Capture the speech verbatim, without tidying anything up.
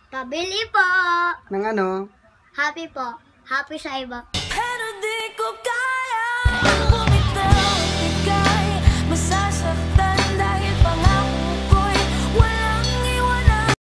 Pabili po. Ng ano? Happy po. Happy sa iba. Pero di ko